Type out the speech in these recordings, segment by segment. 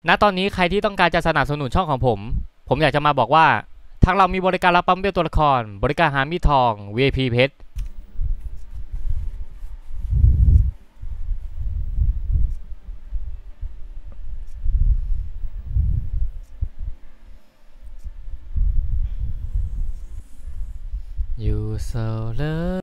ณตอนนี้ใครที่ต้องการจะสนับสนุนช่องของผมอยากจะมาบอกว่าทางเรามีบริการรับปั๊มเบลตัวละครบริการหามีดทอง VIP เพชรอยู่โซเลอร์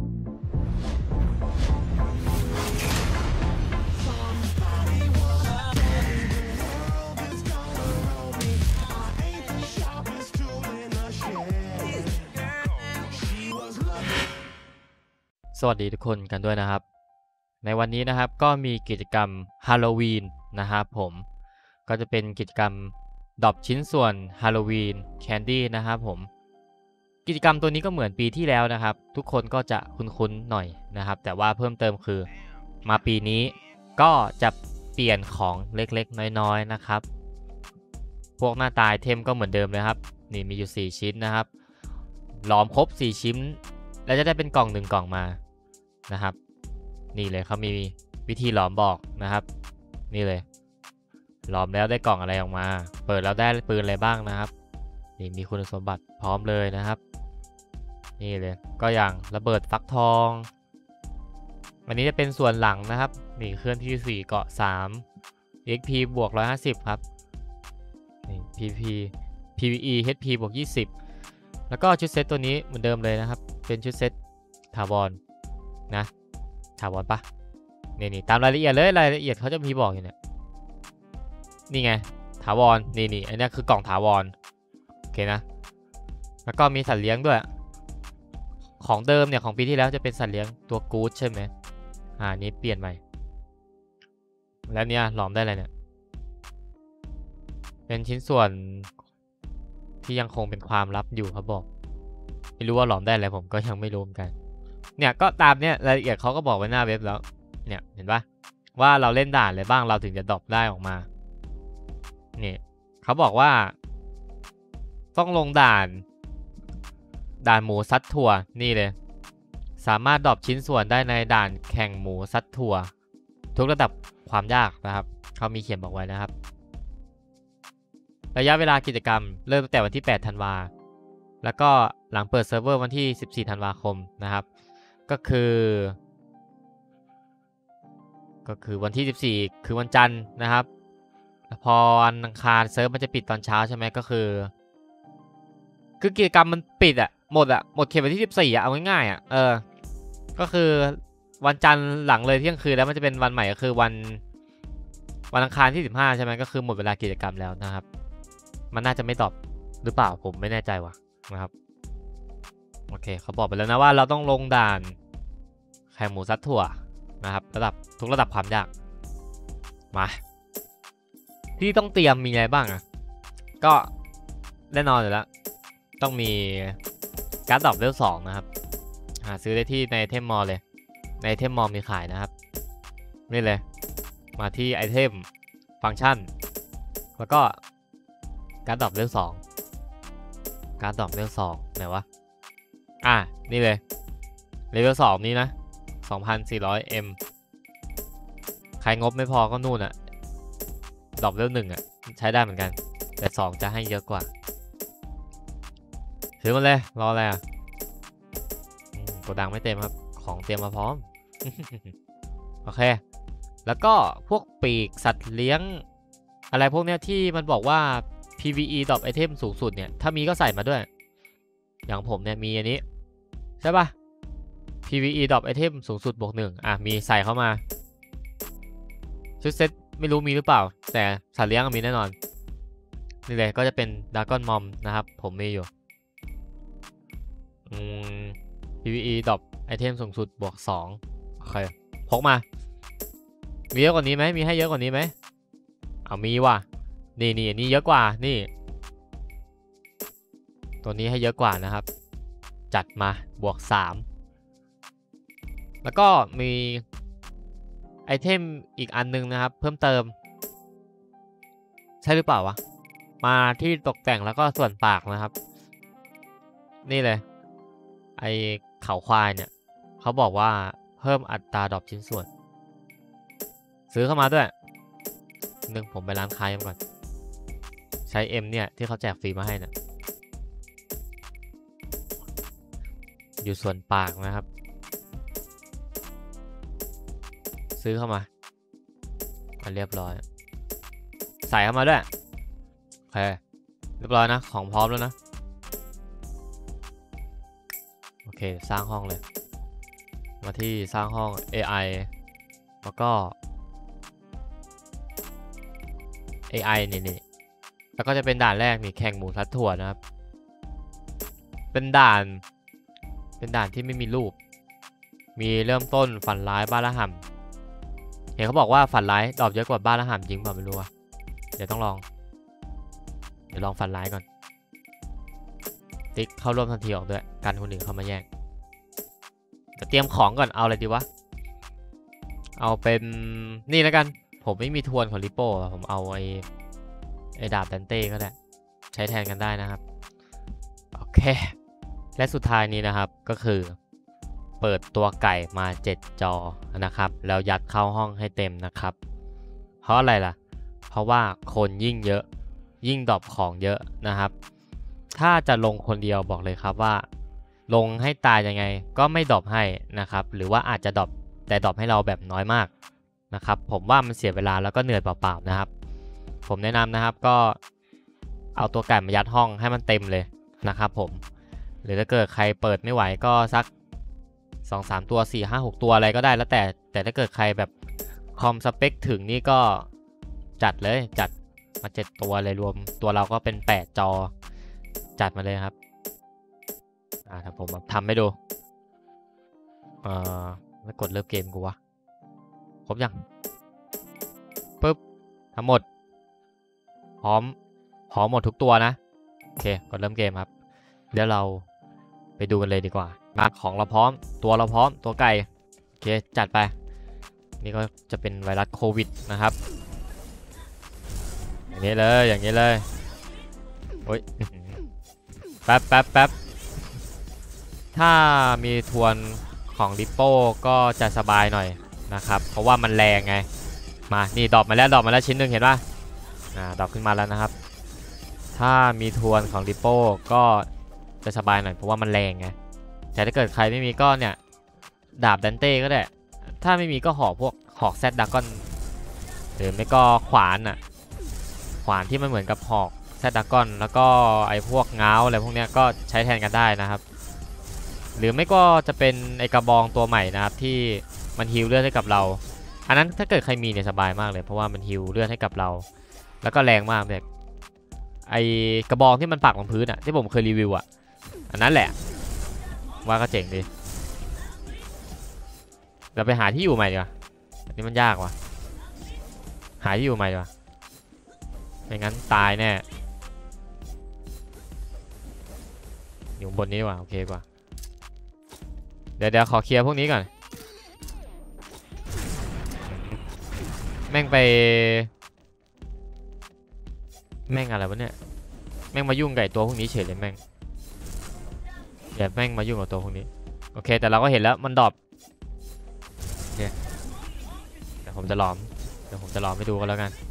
สวัสดีทุกคนกันด้วยนะครับในวันนี้นะครับก็มีกิจกรรมฮาโลวีนนะครับผมก็จะเป็นกิจกรรมดรอปชิ้นส่วนฮาโลวีนแคนดี้นะครับผมกิจกรรมตัวนี้ก็เหมือนปีที่แล้วนะครับทุกคนก็จะคุ้นๆหน่อยนะครับแต่ว่าเพิ่มเติมคือมาปีนี้ก็จะเปลี่ยนของเล็กๆน้อยๆนะครับพวกหน้าตาไอเทมก็เหมือนเดิมเลยครับนี่มีอยู่4ชิ้นนะครับหลอมครบ4ชิ้นแล้วจะได้เป็นกล่อง1กล่องมานะครับนี่เลยเขามีวิธีหลอมบอกนะครับนี่เลยหลอมแล้วได้กล่องอะไรออกมาเปิดแล้วได้ปืนอะไรบ้างนะครับนี่มีคุณสมบัติพร้อมเลยนะครับนี่เลยก็อย่างระเบิดฟักทองวันนี้จะเป็นส่วนหลังนะครับนี่เคลื่อนที่4เกาะ3 XP บวก150ครับนี่ PP PVE HP บวก20แล้วก็ชุดเซตตัวนี้เหมือนเดิมเลยนะครับเป็นชุดเซตถาวรนะถาวรปะนี่ตามรายละเอียดเลยรายละเอียดเขาจะมีบอกอยู่เนี่ยนี่ไงถาวรนี่อันนี้คือกล่องถาวรโอเคนะแล้วก็มีสัตว์เลี้ยงด้วยของเดิมเนี่ยของปีที่แล้วจะเป็นสัตว์เลี้ยงตัวกู๊ดใช่ไหมนี้เปลี่ยนใหม่แล้วเนี่ยหลอมได้อะไรเนี่ยเป็นชิ้นส่วนที่ยังคงเป็นความลับอยู่เขาบอกไม่รู้ว่าหลอมได้อะไรผมก็ยังไม่รู้เหมือนกันเนี่ยก็ตามเนี่ยรายละเอียดเขาก็บอกไว้หน้าเว็บแล้วเนี่ยเห็นปะว่าเราเล่นด่านอะไรบ้างเราถึงจะดรอปได้ออกมานี่เขาบอกว่าต้องลงด่านหมูซัดถั่วนี่เลยสามารถดรอปชิ้นส่วนได้ในด่านแข่งหมูซัดถั่วทุกระดับความยากนะครับเขามีเขียนบอกไว้นะครับระยะเวลากิจกรรมเริ่มตั้งแต่วันที่8ธันวาแล้วก็หลังเปิดเซิร์ฟเวอร์วันที่14ธันวาคมนะครับก็คือวันที่14คือวันจันทร์นะครับพอวันอังคารเซิร์ฟมันจะปิดตอนเช้าใช่ไหมก็คือกิจกรรมมันปิดหมดเขตวันที่14เอาง่ายๆก็คือวันจันทร์หลังเลยเที่ยงคืนแล้วมันจะเป็นวันใหม่ก็คือวันอังคารที่15ใช่ไหมก็คือหมดเวลากิจกรรมแล้วนะครับมันน่าจะไม่ตอบหรือเปล่าผมไม่แน่ใจว่ะนะครับโอเคเขาบอกไปแล้วนะว่าเราต้องลงด่านแข่งหมูซัดถั่วนะครับทุกระดับความยากมาที่ต้องเตรียมมีอะไรบ้างก็แน่นอนอยู่แล้วต้องมีการ์ดดรอปเลเวล2นะครับหาซื้อได้ที่ในไอเทมมอลเลยในไอเทมมอลมีขายนะครับนี่เลยมาที่ไอเทมฟังก์ชันแล้วก็การ์ดดรอปเลเวล2การ์ดดรอปเลเวล2ไหนวะนี่เลยเลเวล2นี้นะ 2,400M ใครงบไม่พอก็นู่นดรอปเลเวล1ใช้ได้เหมือนกันแต่2จะให้เยอะกว่าซื้อมาเลยรออะไรโกดังไม่เต็มครับของเตรียมมาพร้อม โอเคแล้วก็พวกปีกสัตว์เลี้ยงอะไรพวกเนี้ยที่มันบอกว่า PVE ดรอปไอเทมสูงสุดเนี่ยถ้ามีก็ใส่มาด้วยอย่างผมเนี่ยมีอันนี้ใช่ปะ PVE ดรอปไอเทมสูงสุดบวก1มีใส่เข้ามาชุดเซตไม่รู้มีหรือเปล่าแต่สัตว์เลี้ยงมีแน่นอนนี่เลยก็จะเป็นดราก้อนมอมนะครับผมมีอยู่PVE ดรอปไอเทมสูงสุดบวก2โอเคพกมามีเยอะกว่านี้ไหมมีให้เยอะกว่านี้ไหมมีว่ะนี่อันนี้เยอะกว่านี่ตัวนี้ให้เยอะกว่านะครับจัดมาบวก3แล้วก็มีไอเทมอีกอันนึงนะครับเพิ่มเติมใช่หรือเปล่าวะมาที่ตกแต่งแล้วก็ส่วนปากนะครับนี่เลยไอเขาควายเนี่ยเขาบอกว่าเพิ่มอัตราดรอปชิ้นส่วนซื้อเข้ามาด้วยนึงผมไปร้านค้ายังก่อนใช้ M เนี่ยที่เขาแจกฟรีมาให้นะอยู่ส่วนปากนะครับซื้อเข้ามาเรียบร้อยใส่เข้ามาด้วยโอเคเรียบร้อยนะของพร้อมแล้วนะโอเคสร้างห้องเลยมาที่สร้างห้อง AI แล้วก็ AI นี่แล้วก็จะเป็นด่านแรกนี่แข่งหมูทัดถั่วนะครับเป็นด่านที่ไม่มีรูปมีเริ่มต้นฝันร้ายบ้าระห่ำเห็นเขาบอกว่าฝันร้ายดรอปเยอะกว่าบ้าระห่ำจริงเปล่าไม่รู้อะเดี๋ยวต้องลองฝันร้ายก่อนติ๊กเข้าร่วมทันทีออกด้วยกันคนอื่นเข้ามาแย่งจะเตรียมของก่อนเอาอะไรดีวะเอาเป็นนี่แล้วกันผมไม่มีทวนของลิโป้ผมเอาไอ้ดาบดันเต้ก็ได้ใช้แทนกันได้นะครับโอเคและสุดท้ายนี้นะครับก็คือเปิดตัวไก่มา7จอนะครับแล้วยัดเข้าห้องให้เต็มนะครับเพราะอะไรล่ะเพราะว่าคนยิ่งเยอะยิ่งดรอปของเยอะนะครับถ้าจะลงคนเดียวบอกเลยครับว่าลงให้ตายยังไงก็ไม่ดรอปให้นะครับหรือว่าอาจจะดรอปแต่ดรอปให้เราแบบน้อยมากนะครับผมว่ามันเสียเวลาแล้วก็เหนื่อยเปล่าๆนะครับผมแนะนำนะครับก็เอาตัวไก่มายัดห้องให้มันเต็มเลยนะครับผมหรือถ้าเกิดใครเปิดไม่ไหวก็สัก 2-3 ตัว 4-5-6 ตัวอะไรก็ได้แล้วแต่ถ้าเกิดใครแบบคอมสเปคถึงนี่ก็จัดเลยจัดมา7ตัวเลยรวมตัวเราก็เป็น8จอจัดมาเลยครับถ้าผมทำให้ดูแล้วกดเริ่มเกมกูวะครบยังปึ๊บทั้งหมดพร้อมหมดทุกตัวนะโอเคกดเริ่มเกมครับเดี๋ยวเราไปดูกันเลยดีกว่ามาของเราพร้อมตัวเราพร้อมตัวไก่โอเคจัดไปนี่ก็จะเป็นไวรัสโควิดนะครับอย่างนี้เลยโอ้ยแป๊บถ้ามีทวนของลิปโป้ก็จะสบายหน่อยนะครับเพราะว่ามันแรงไงมานี่ดรอปมาแล้วชิ้นหนึ่งเห็นป่ะดรอปขึ้นมาแล้วนะครับถ้ามีทวนของลิปโป้ก็จะสบายหน่อยเพราะว่ามันแรงไงแต่ถ้าเกิดใครไม่มีก็เนี่ยดาบดันเต้ก็ได้ถ้าไม่มีก็พวกหอกแซดดากอนหรือไม่ก็ขวานที่มันเหมือนกับหอกแซดดากอนแล้วก็ไอ้พวกง้าวอะไรพวกเนี้ยก็ใช้แทนกันได้นะครับหรือไม่ก็จะเป็นไอ้กระบองตัวใหม่นะครับที่มันฮีลเลือดให้กับเราอันนั้นถ้าเกิดใครมีเนี่ยสบายมากเลยเพราะว่ามันฮีลเลือดให้กับเราแล้วก็แรงมากเลยไอ้กระบองที่มันปักบนพื้นที่ผมเคยรีวิวอันนั้นแหละว่าก็เจ๋งดีเราไปหาที่อยู่ใหม่ดีกว่าอันนี้มันยากว่ะหาที่อยู่ใหม่ดีกว่าไม่งั้นตายแน่อยู่บนนี้ดีกว่าโอเคกว่าเดี๋ยวขอเคลียร์พวกนี้ก่อนแม่งอะไรวะเนี่ยแม่งมายุ่งกับตัวพวกนี้เฉยเลยแม่งมายุ่งกับตัวพวกนี้โอเคแต่เราก็เห็นแล้วมันดรอปเนี่ยเดี๋ยวผมจะล้อมให้ดูกันแล้วกัน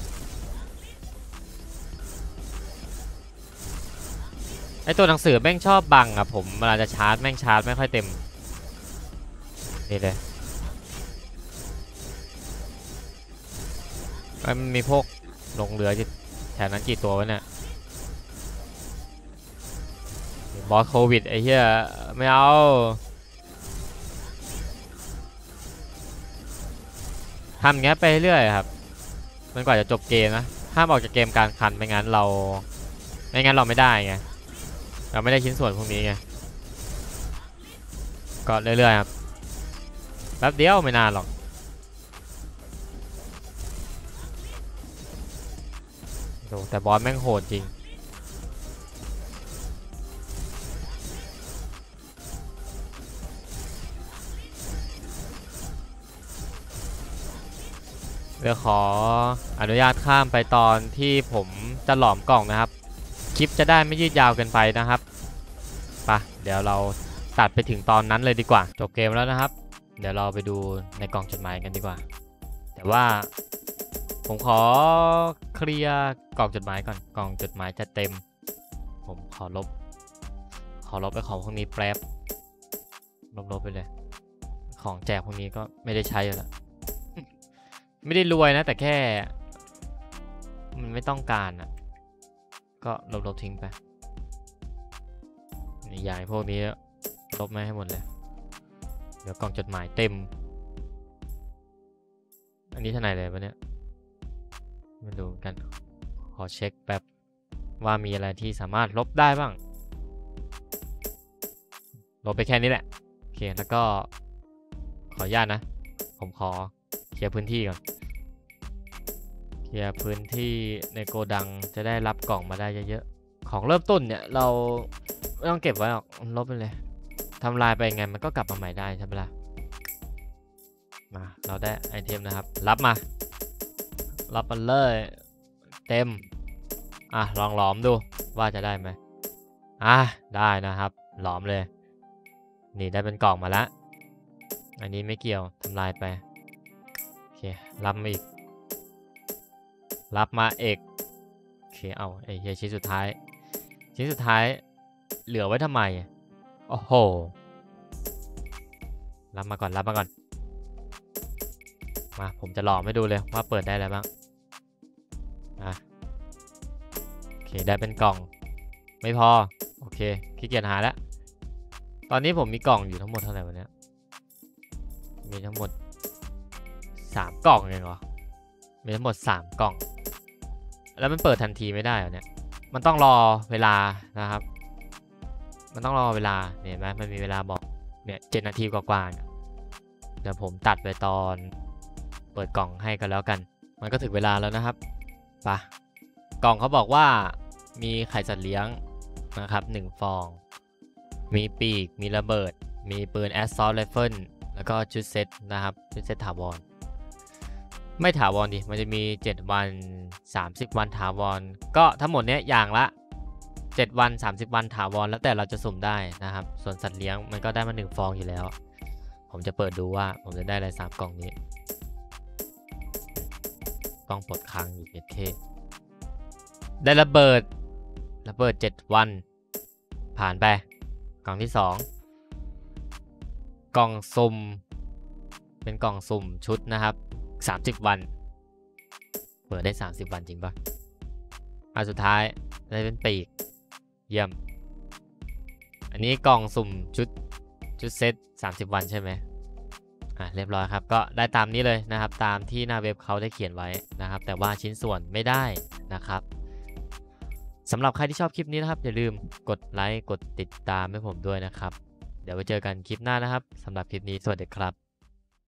ไอตัวหนังสือแม่งชอบบังผมเวลาจะชาร์จแม่งชาร์จไม่ค่อยเต็มนี่เลยมันมีพวกลงเรือแถวนั้นกี่ตัววะเนี่ยบอสโควิดไอ้เหี้ยไม่เอาทำอย่างเงี้ยไปเรื่อยครับมันกว่าจะจบเกมนะห้ามออกจากเกมกลางคันไม่งั้นเราไม่ได้ไงเราไม่ได้ชิ้นส่วนพวกนี้ไงก็เรื่อยๆครับแป๊บเดียวไม่นานหรอกแต่บอสแม่งโหดจริงเดี๋ยวขออนุญาตข้ามไปตอนที่ผมจะหลอมกล่องนะครับคลิปจะได้ไม่ยืดยาวเกินไปนะครับไปเดี๋ยวเราตัดไปถึงตอนนั้นเลยดีกว่าจบเกมแล้วนะครับเดี๋ยวเราไปดูในกล่องจดหมายกันดีกว่าแต่ว่าผผมขอเคลียร์กล่องจดหมายก่อนกล่องจดหมายจะเต็มผมขอลบไปของพวกนี้แป๊บลบไปเลยของแจกพวกนี้ก็ไม่ได้ใช้แล้วไม่ได้รวยนะแต่แค่มันไม่ต้องการอ่ะก็ลบทิ้งไปอย่างพวกนี้ลบไม่ให้หมดเลยเดี๋ยวกล่องจดหมายเต็มอันนี้เท่าไหร่เลยวะเนี่ยไม่ดูกันขอเช็คแป๊บว่ามีอะไรที่สามารถลบได้บ้างลบไปแค่นี้แหละโอเคแล้วก็ขออนุญาตนะผมขอเคลียร์พื้นที่ก่อนเคลียร์พื้นที่ในโกดังจะได้รับกล่องมาได้เยอะๆของเริ่มต้นเนี่ยเราไม่ต้องเก็บไว้หรอกลบไปเลยทำลายไปไงมันก็กลับมาใหม่ได้ใช่ไหมล่ะมาเราได้ไอเทมนะครับรับมาเลยเต็มลองหลอมดูว่าจะได้ไหมได้นะครับหลอมเลยนี่ได้เป็นกล่องมาแล้วอันนี้ไม่เกี่ยวทำลายไปโอเครับมาอีกโอเคเอาไอ้ชิ้นสุดท้ายเหลือไว้ทำไมโอ้โหรับมาก่อนมาผมจะหลอมให้ดูเลยว่าเปิดได้อะไรบ้างโอเคได้เป็นกล่องไม่พอโอเคขี้เกียจหาแล้วตอนนี้ผมมีกล่องอยู่ทั้งหมดเท่าไหร่วะเนี่ยมีทั้งหมด3กล่องเองเหรอมีทั้งหมด3กล่องแล้วมันเปิดทันทีไม่ได้เหรอเนี่ยมันต้องรอเวลานะครับมันต้องรอเวลาเนี่ยไหมมันมีเวลาบอกเนี่ย7 นาทีกว่าๆเดี๋ยวผมตัดไปตอนเปิดกล่องให้กันแล้วกันมันก็ถึงเวลาแล้วนะครับป่ะกล่องเขาบอกว่ามีไข่สัตว์เลี้ยงนะครับ1 ฟองมีปีกมีระเบิดมีปืน Assault Rifle แล้วก็ชุดเซตนะครับชุดเซตถาวรไม่ถาวรดิมันจะมี7 วัน30 วันถาวรก็ทั้งหมดเนี้ยอย่างละ7 วัน30 วันถาวรแล้วแต่เราจะสุ่มได้นะครับส่วนสัตว์เลี้ยงมันก็ได้มา1 ฟองอยู่แล้วผมจะเปิดดูว่าผมจะได้อะไร3 กล่องนี้กล่องปลดค้างอยู่เท่ได้ระเบิด7 วันผ่านไปกล่องที่2กล่องสุ่มเป็นกล่องสุ่มชุดนะครับ30 วันเปิดได้30 วันจริงปะสุดท้ายได้เป็นปีกเยี่ยมอันนี้กล่องสุ่มชุดเซต30 วันใช่ไหมเรียบร้อยครับก็ได้ตามนี้เลยนะครับตามที่หน้าเว็บเขาได้เขียนไว้นะครับแต่ว่าชิ้นส่วนไม่ได้นะครับสำหรับใครที่ชอบคลิปนี้นะครับอย่าลืมกดไลค์กดติดตามให้ผมด้วยนะครับเดี๋ยวไว้เจอกันคลิปหน้านะครับสำหรับคลิปนี้สวัสดีครับ